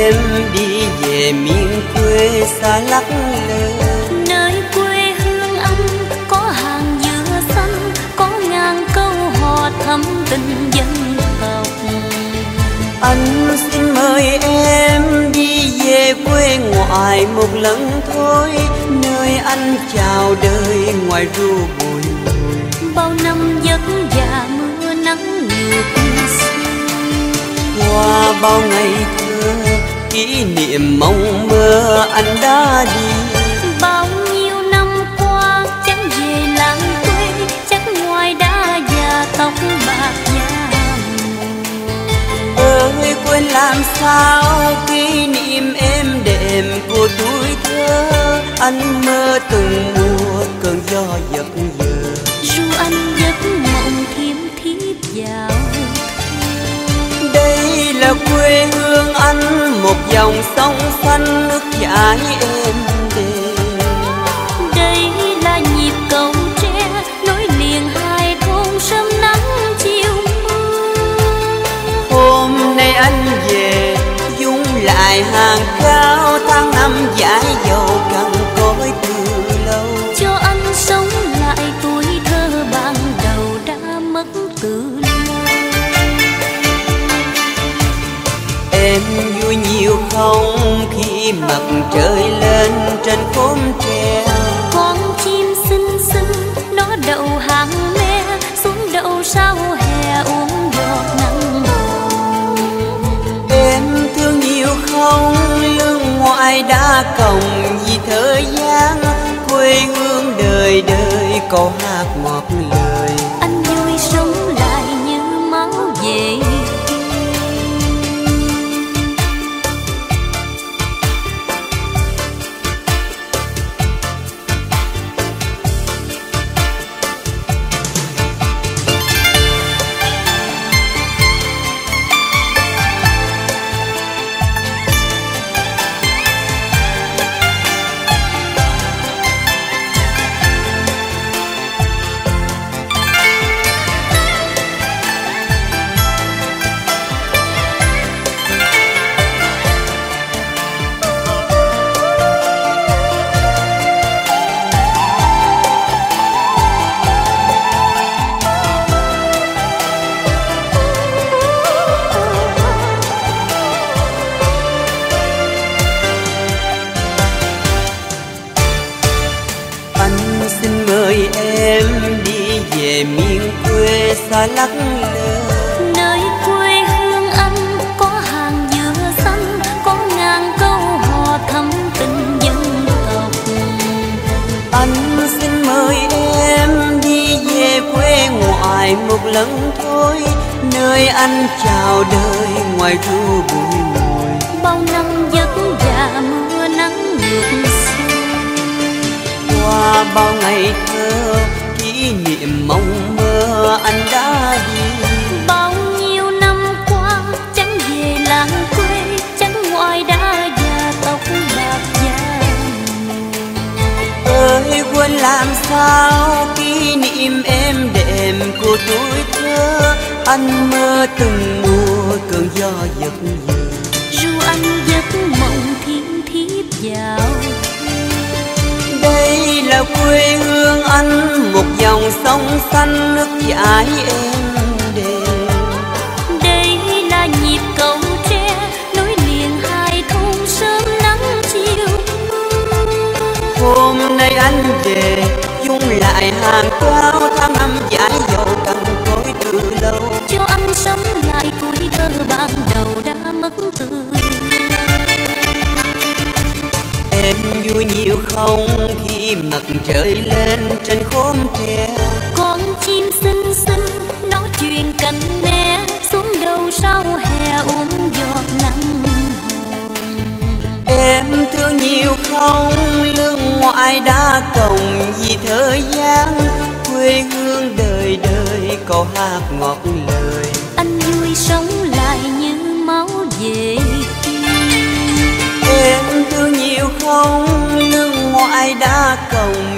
em đi về miền quê xa lắc lơ. Nơi quê hương anh có hàng dừa xanh, có ngàn câu hò thắm tình dân tộc. Anh xin mời em đi về quê ngoại một lần thôi, nơi anh chào đời ngoài ru bụi. Bao năm vất vả mưa nắng ngược xuôi, qua bao ngày thơ kỷ niệm mong mơ anh đã đi. bao nhiêu năm qua chẳng về làng quê, chắc ngoài đã già tóc bạc da. Ơi quên làm sao kỷ niệm êm đềm của tuổi thơ, anh mơ từng mùa cơn gió giật giờ. Ru anh giấc mộng thiêm thiếp vào. Đây là quê hương anh, một dòng sông xanh nước chảy êm đềm. Đây là nhịp cầu tre nối liền hai thôn sớm nắng chiều mưa. Hôm nay anh về dung lại hàng cao, tháng năm dãi dầu cằn cỗi từ lâu. Cho anh sống lại tuổi thơ ban đầu đã mất từ lâu. Em vui nhiều không khi mặt trời lên trên khóm tre. Con chim xinh xinh nó đậu hàng me, xuống đậu sau hè uống giọt nắng hồng. Em thương nhiều không lưng ngoại đã còng vì thời gian, quê hương đời đời câu hát ngọt lời. Anh vui sống lại như máu về. Xin mời em đi về miền quê xa lắc lơ. Nơi quê hương anh có hàng dừa xanh, có ngàn câu hò thắm tình dân tộc. Anh xin mời em đi về quê ngoại một lần thôi, nơi anh chào đời ngoài ru bụi mùi. Bao năm vất vả mưa nắng ngược xuôi, qua bao ngày thơ kỷ niệm mong mơ anh đã đi. bao nhiêu năm qua chẳng về làng quê, chẳng ngoài đã già tóc bạc da. Ơi quên làm sao kỷ niệm êm đềm của tuổi thơ, anh mơ từng mùa cơn gió giật giờ. Ru anh giấc mộng thiêm thiếp vào. Đây là quê hương anh, một dòng sông xanh nước chảy êm đềm. Đây là nhịp cầu tre nối liền hai thôn sớm nắng chiều mưa. Hôm nay anh về dung lại hàng cao, tháng năm dãi dầu cằn cỗi từ lâu. Cho anh sống lại tuổi thơ ban đầu đã mất từ lâu. Em vui nhiều không khi mặt trời lên trên khóm tre. Con chim xinh xinh nó truyền cánh me, xuống đầu sau hè uống giọt nắng hồng. Em thương nhiều không lưng ngoại đã còng vì thời gian, quê hương đời đời câu hát ngọt lời. Anh vui sống lại như máu về. Em thương nhiều không lưng ngoại đã còng